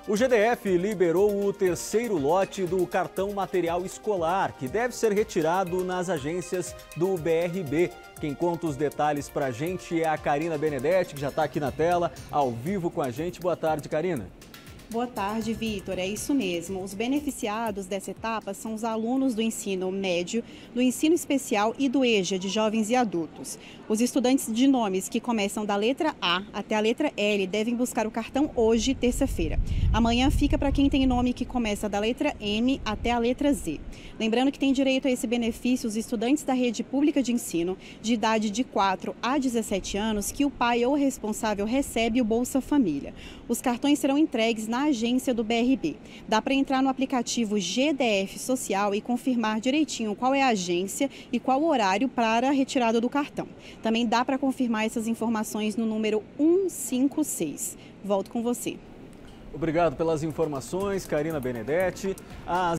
O GDF liberou o terceiro lote do cartão material escolar, que deve ser retirado nas agências do BRB. Quem conta os detalhes pra gente é a Karina Benedetti, que já está aqui na tela, ao vivo com a gente. Boa tarde, Karina. Boa tarde, Vitor. É isso mesmo. Os beneficiados dessa etapa são os alunos do ensino médio, do ensino especial e do EJA, de jovens e adultos. Os estudantes de nomes que começam da letra A até a letra L devem buscar o cartão hoje, terça-feira. Amanhã fica para quem tem nome que começa da letra M até a letra Z. Lembrando que tem direito a esse benefício os estudantes da rede pública de ensino de idade de 4 a 17 anos que o pai ou o responsável recebe o Bolsa Família. Os cartões serão entregues na agência do BRB. Dá para entrar no aplicativo GDF Social e confirmar direitinho qual é a agência e qual o horário para a retirada do cartão. Também dá para confirmar essas informações no número 156. Volto com você. Obrigado pelas informações, Karina Benedetti.